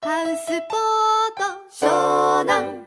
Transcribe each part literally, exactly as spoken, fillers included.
ハウスポート湘南。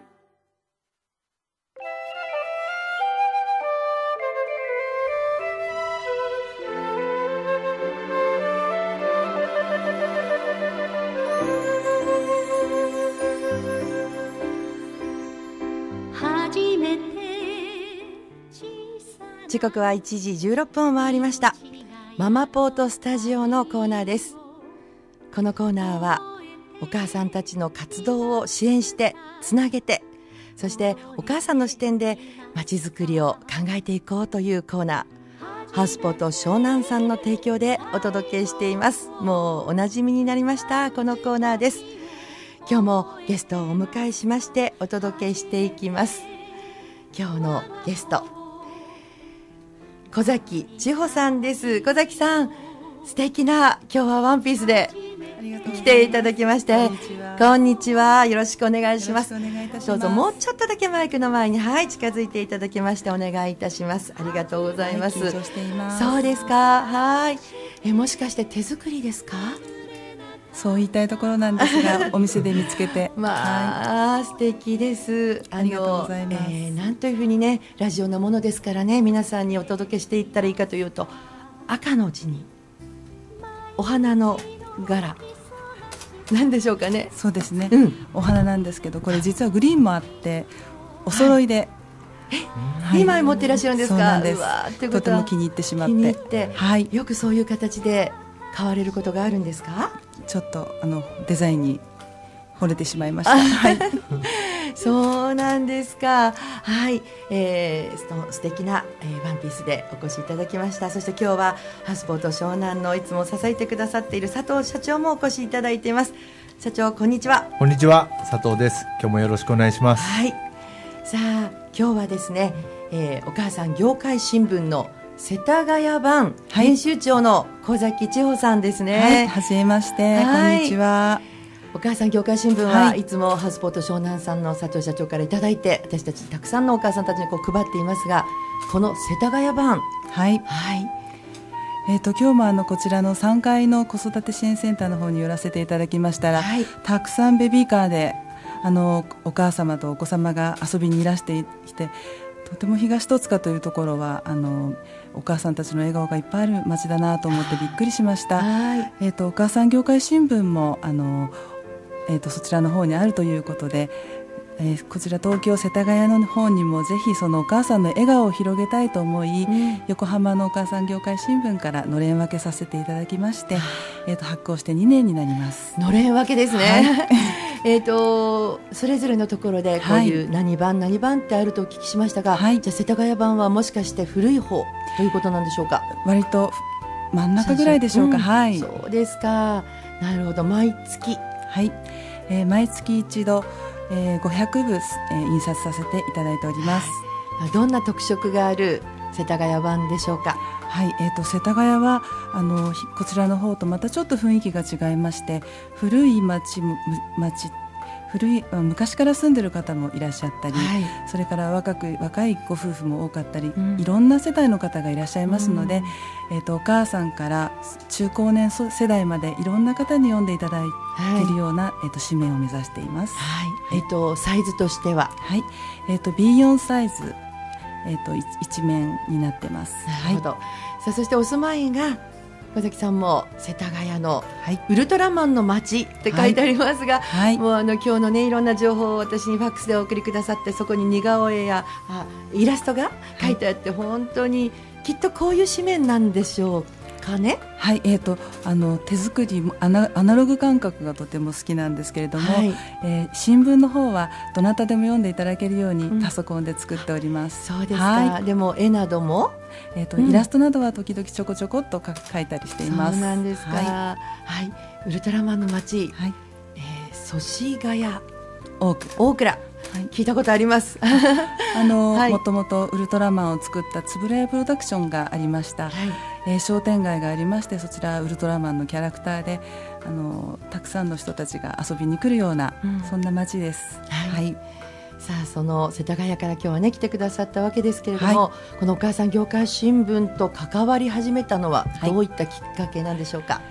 時刻はいちじじゅうろっぷんを回りました。ママポートスタジオのコーナーです。このコーナーはお母さんたちの活動を支援してつなげて、そしてお母さんの視点でまちづくりを考えていこうというコーナー、ハウスポート湘南さんの提供でお届けしています。もうおなじみになりましたこのコーナーです。今日もゲストをお迎えしましてお届けしていきます。今日のゲスト、小崎千穂さんです。小崎さん、素敵な今日はワンピースで来ていただきまして、こんにちは。よろしくお願いします。どうぞもうちょっとだけマイクの前に、はい、近づいていただきましてお願いいたします。ありがとうございます。 はい、緊張しています。 そうですか。はい。え、もしかして手作りですか？ そう言いたいところなんですがお店で見つけてまあ、はい、素敵です。 ありがとうございます。 えー、なんというふうにね、ラジオのものですからね、皆さんにお届けしていったらいいかというと、赤の字にお花の柄なんでしょうかね。 そうですね、 うん、 お花なんですけど、これ実はグリーンもあってお揃いで、 はい、にまい持っていらっしゃるんですか？ そうなんです。 うわー、ってことはとても気に入ってしまって、 気に入って、 はい、 よくそういう形で買われることがあるんですか？ ちょっとあのデザインに惚れてしまいました。はい、 そうなんですか。はい、えー、その素敵な、えー、ワンピースでお越しいただきました。そして今日はハウスポート湘南のいつも支えてくださっている佐藤社長もお越しいただいています。社長、こんにちは。 こんにちは、佐藤です。今日もよろしくお願いします。 はい、さあ今日はですね、えー、お母さん業界新聞の世田谷版編集長の小崎千穂さんですね。 はい、はじめまして、 はい、 こんにちは。 お母さん業界新聞はいつもハウスポート湘南さんの佐藤社長からいただいて、私たちたくさんのお母さんたちにこう配っていますが、この世田谷版、 はい、 はい、 えー、と今日もあのこちらのさんがいの子育て支援センターの方に寄らせていただきましたら、はい、たくさんベビーカーであのお母様とお子様が遊びにいらしていて、とても東戸塚というところはあのお母さんたちの笑顔がいっぱいある街だなと思ってびっくりしました。はい、えー、とお母さん業界新聞もあの、えー、とそちらの方にあるということで、えー、こちら東京世田谷の方にもぜひそのお母さんの笑顔を広げたいと思い、うん、横浜のお母さん業界新聞からのれん分けさせていただきまして、えー、と発行してにねんになります。 のれん分けですね。はいえーとそれぞれのところでこういう何番、はい、何番ってあるとお聞きしましたが、はい、じゃあ世田谷版はもしかして古い方ということなんでしょうか？ 割と真ん中ぐらいでしょうか。うん、はい、 そうですか。なるほど。毎月、 はい、えー、毎月一度、えー、ごひゃくぶ、えー、印刷させていただいております。 はい、どんな特色がある世田谷版でしょうか？ はい、えー、と世田谷はあのこちらの方とまたちょっと雰囲気が違いまして、古い町も町古い昔から住んでる方もいらっしゃったり、はい、それから若く若いご夫婦も多かったり、うん、いろんな世代の方がいらっしゃいますので、うん、えー、とお母さんから中高年世代までいろんな方に読んでいただいているような、はい、えー、と紙面を目指しています。 はい、えー、とサイズとしては、 はい、えー、と ビーよん サイズ、えー、と一面になってます。 なるほど。はい、さあそしてお住まいが小崎さんも世田谷のウルトラマンの街って書いてありますが、はいはい、もうあの今日のねいろんな情報を私にファックスでお送りくださって、そこに似顔絵やあイラストが書いてあって、はい、本当にきっとこういう紙面なんでしょうかね。 はい、えー、とあの手作りアナ、アナログ感覚がとても好きなんですけれども、はい、えー、新聞の方はどなたでも読んでいただけるようにパソコンで作っております。 うん、そうですか。はい、でも絵などもえーとうん、イラストなどは時々ちょこちょこっと書いたりしています。 そうなんですか。はい、はい、ウルトラマンの街、はい、えー、祖師ヶ谷大倉、大倉、はい、聞いたことありますあの、はい、もともとウルトラマンを作った円谷プロダクションがありました。はい、えー、商店街がありまして、そちらウルトラマンのキャラクターであのたくさんの人たちが遊びに来るような、うん、そんな街です。はい、はい、 さあその世田谷から今日はね来てくださったわけですけれども、はい、このお母さん業界新聞と関わり始めたのはどういったきっかけなんでしょうか？ え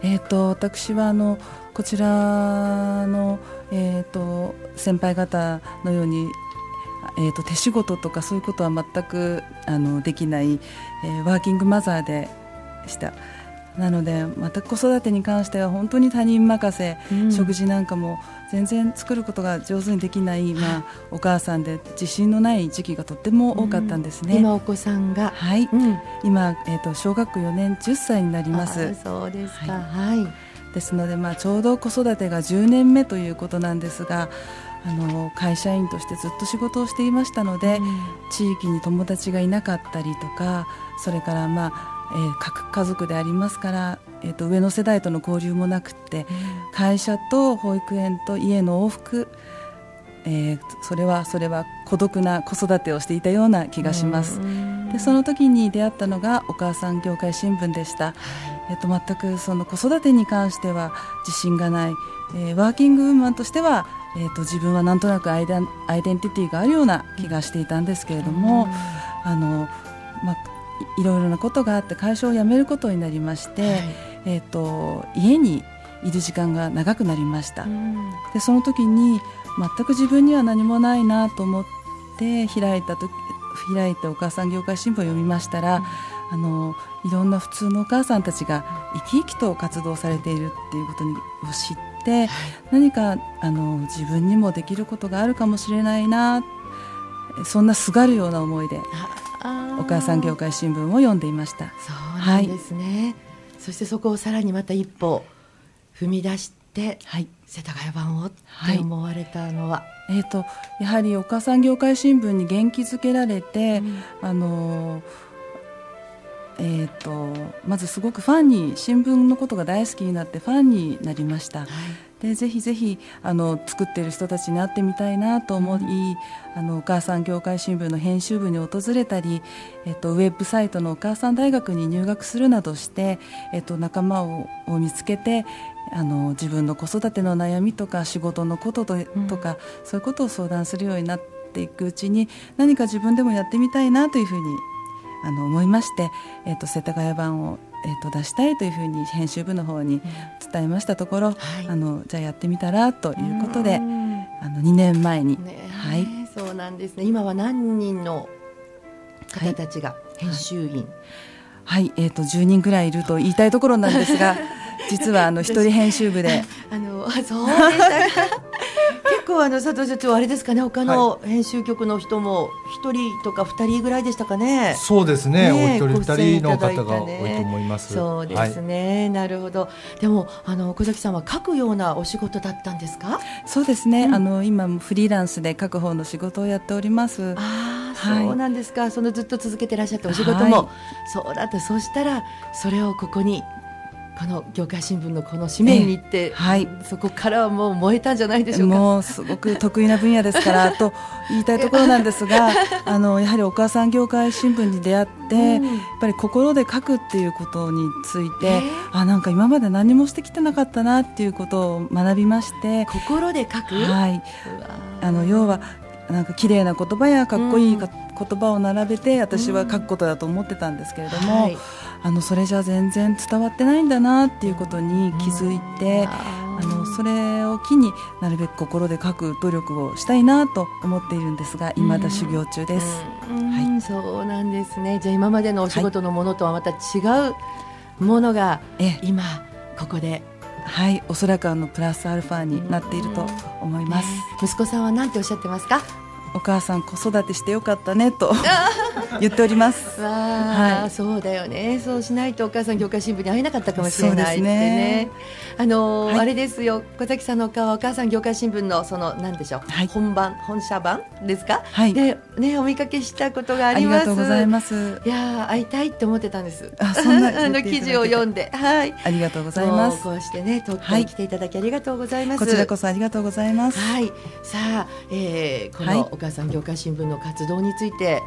えー、と私はあのこちらの、えー、と先輩方のように、えー、と手仕事とかそういうことは全くあのできない、えー、ワーキングマザーでした。なのでまた子育てに関しては本当に他人任せ、うん、食事なんかも全然作ることが上手にできない、まあ、お母さんで自信のない時期がとっても多かったんですね、 うん、今お子さんが、 はい、うん、今、えー、と小学校よねんじゅっさいになります。 そうですか、 はいはい、 ですので、まあ、ちょうど子育てがじゅうねんめということなんですが、あの会社員としてずっと仕事をしていましたので、うん、地域に友達がいなかったりとか、それからまあえー、各家族でありますから、えー、と上の世代との交流もなくて、うん、会社と保育園と家の往復、えー、それはそれは孤独な子育てをしていたような気がします。でその時に出会ったのがお母さん業界新聞でした、はい、えー、と全くその子育てに関しては自信がない、えー、ワーキングウーマンとしては、えー、と自分はなんとなくアイデン、アイデンティティがあるような気がしていたんですけれども、うん、あのまあいろいろなことがあって会社を辞めることになりまして、はい、えー、と家にいる時間が長くなりました、うん、でその時に全く自分には何もないなと思って開いたと開いてお母さん業界新聞を読みましたら、うん、あのいろんな普通のお母さんたちが生き生きと活動されているっていうことを知って、はい、何かあの自分にもできることがあるかもしれないな、そんなすがるような思いでお母さん業界新聞を読んでいました。 そうなんですね、はい、そしてそこをさらにまた一歩踏み出して、はい、世田谷版をって思われたのは、 はい、えーと、やはりお母さん業界新聞に元気づけられて、うん、あのえーと、まずすごくファンに新聞のことが大好きになってファンになりました、はい、でぜひぜひあの作っている人たちに会ってみたいなと思い、うん、あのお母さん業界新聞の編集部に訪れたり、えっと、ウェブサイトのお母さん大学に入学するなどして、えっと、仲間を、を見つけてあの自分の子育ての悩みとか仕事のことと、うん、とかそういうことを相談するようになっていくうちに何か自分でもやってみたいなというふうにあの思いまして、えっと、世田谷版をえー、と出したいというふうに編集部の方に伝えましたところ、うん、はい、あのじゃあやってみたらということで、あのにねんまえに、 ね、 はい、 そうなんですね。今は何人の方たちが編集員、はいはい、えー、とじゅうにんぐらいいると言いたいところなんですが実はあの一人編集部であのそうでしたか結構あの佐藤社長あれですかね、他の編集局の人も一人とか二人ぐらいでしたかね。 そうですね、ね、お一人二人の方が多いと思います。 そうですね、はい、なるほど。でもあの小崎さんは書くようなお仕事だったんですか？ そうですね、うん、あの今フリーランスで書く方の仕事をやっております。 あ、はい、そうなんですか。そのずっと続けてらっしゃったお仕事も、はい、そうだった。そうしたらそれをここにこの業界新聞のこの紙面に行って、えーはい、そこからはもう燃えたんじゃないでしょうか。 もうすごく得意な分野ですからと言いたいところなんですがあのやはりお母さん業界新聞に出会って、うん、やっぱり心で書くっていうことについて、えー、あなんか今まで何もしてきてなかったなっていうことを学びまして。 心で書く、 はい、あの要はなんか綺麗な言葉やかっこいいか、うん、言葉を並べて私は書くことだと思ってたんですけれども、うんはい、あのそれじゃ全然伝わってないんだなっていうことに気づいて、うん、あのそれを機になるべく心で書く努力をしたいなと思っているんですが、未だ修行中です、 うんうんはい、そうなんですね。じゃあ今までのお仕事のものとはまた違うものが今ここで、 はい、おそらくあのプラスアルファになっていると思います、ね、 息子さんは何ておっしゃってますか？ お母さん子育てしてよかったねと言っておりますわ、はい、そうだよね。そうしないとお母さん業界新聞に会えなかったかもしれないってね。あの、はい、あれですよ、小崎さんのお顔はお母さん業界新聞のその何でしょう、はい、本番本社版ですか、はい、でねお見かけしたことがあります。 ありがとうございます。 いや会いたいって思ってたんです。 あ、そんなあの記事を読んで、はい、 ありがとうございます。 こうしてね東京に来ていただきありがとうございます、 はい、こちらこそありがとうございます。 はい、さあ、えー、このお母さん業界新聞の活動について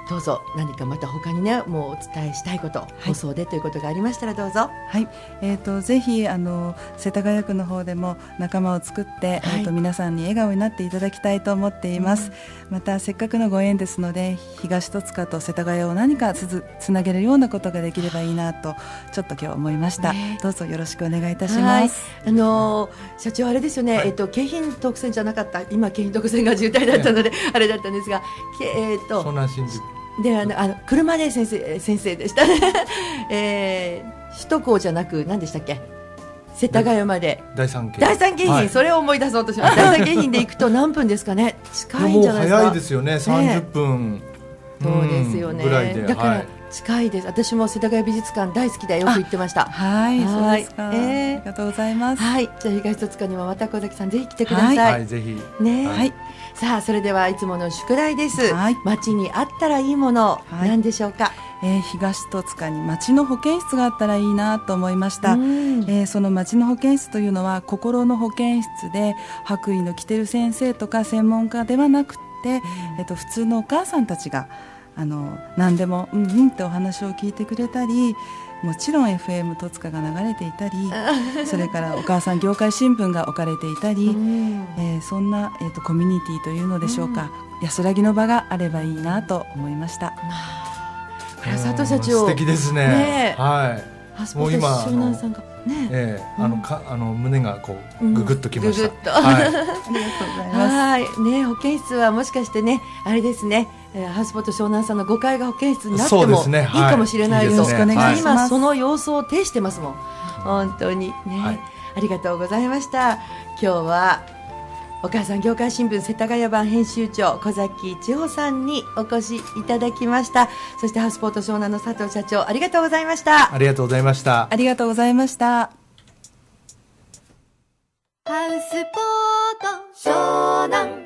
どうぞ何かまた他にねもうお伝えしたいこと、はい、放送でということがありましたらどうぞ。 はい、えー、とぜひあの世田谷区の方でも仲間を作って、はい、えー、と皆さんに笑顔になっていただきたいと思っています、うん、またせっかくのご縁ですので東戸塚と世田谷を何かつづつなげるようなことができればいいなとちょっと今日思いました、ね、どうぞよろしくお願いいたします。 あのー、社長あれですよね、はい、えー、と京浜特線じゃなかった今京浜特線が渋滞だったので、ね、あれだったんですが、えー、と湘南新宿であのあの車で先生先生でしたね、えー、首都高じゃなく何でしたっけ、世田谷まで第三京第三京浜、はい、それを思い出そうとしました。第三京浜で行くと何分ですかね、近いんじゃないですか。 もう早いですよね、さんじゅっぷん、ね、 そうですよね、 ぐらいで、 だから近いです、はい、私も世田谷美術館大好きでよく行ってました。 はい、そうですか、えー、ありがとうございます。 はい、じゃあ東戸塚にもまた小崎さんぜひ来てください。 はい、はい、ぜひね、 はい、 さあそれではいつもの宿題です、 はい、 街にあったらいいもの、はい、何でしょうか。 えー、東戸塚に町の保健室があったらいいなと思いました、えー、その町の保健室というのは心の保健室で白衣の着てる先生とか専門家ではなくて、えー、と普通のお母さんたちがあの何でもうんうんってお話を聞いてくれたり、もちろん エフエム 戸塚が流れていたりそれからお母さん業界新聞が置かれていたり、えー、そんな、えー、とコミュニティというのでしょうか、安らぎの場があればいいなと思いました。 佐藤社長素敵ですね。ね、はい。 もう今湘南さんがね、 ええ、あのかあの胸がこうググッときました。 ググッと、はい、ありがとうございます。はいね、保健室はもしかしてねあれですね、ハウスポット湘南さんのごかいが保健室になってもいいかもしれないです。 よろしくお願いします。 今その様子を呈してますもん。本当にね、はい、ありがとうございました。今日はお母さん業界新聞世田谷版編集長小崎千穂さんにお越しいただきました。そしてハウスポート湘南の佐藤社長ありがとうございました。 ありがとうございました。 ありがとうございました。 ハウスポート湘南